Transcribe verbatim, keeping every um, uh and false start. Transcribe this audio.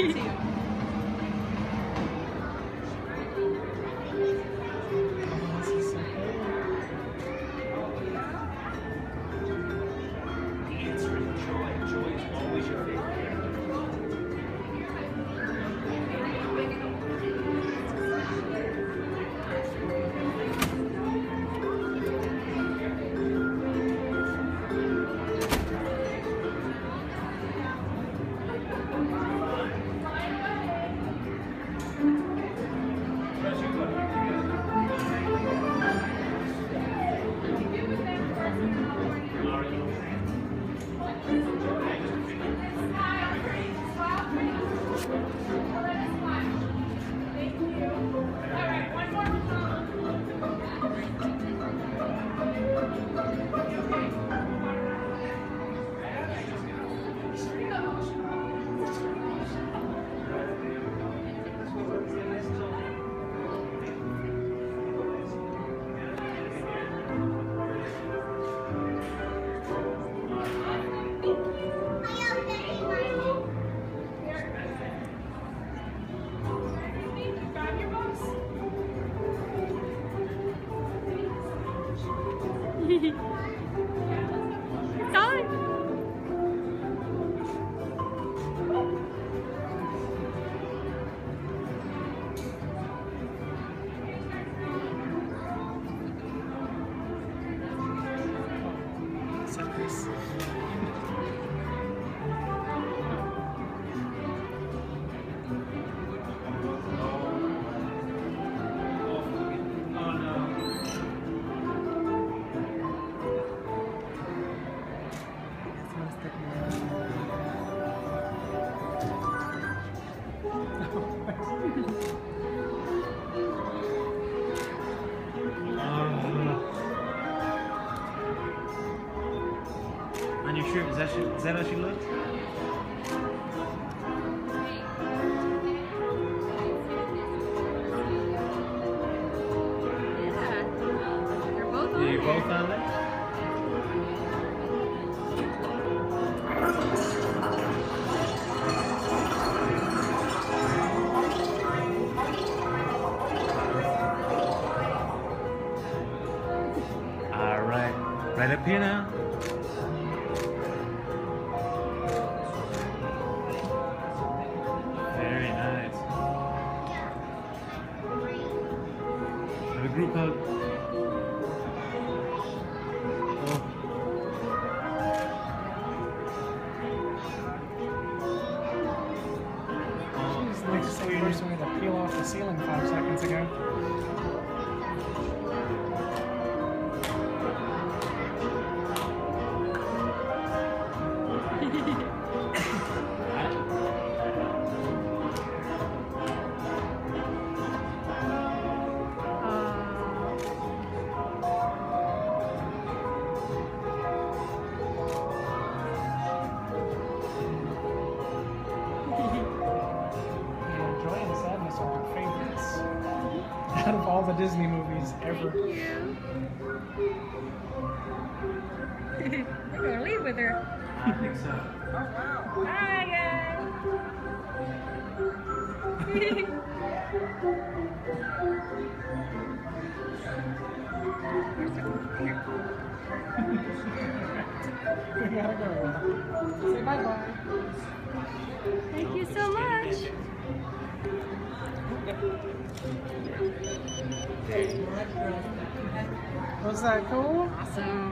On your shirt, is that, she, is that how she looks? Yeah, you're both on there. All right, right up here now. Very nice. Have a group hug. Oh. She's the next same person with a peel off the ceiling five seconds ago. Out of all the Disney movies ever. Thank you. We're gonna leave with her. I think so. Oh wow. Hi guys. We gotta go. Say bye bye. Thank you so much. Was that cool? Awesome.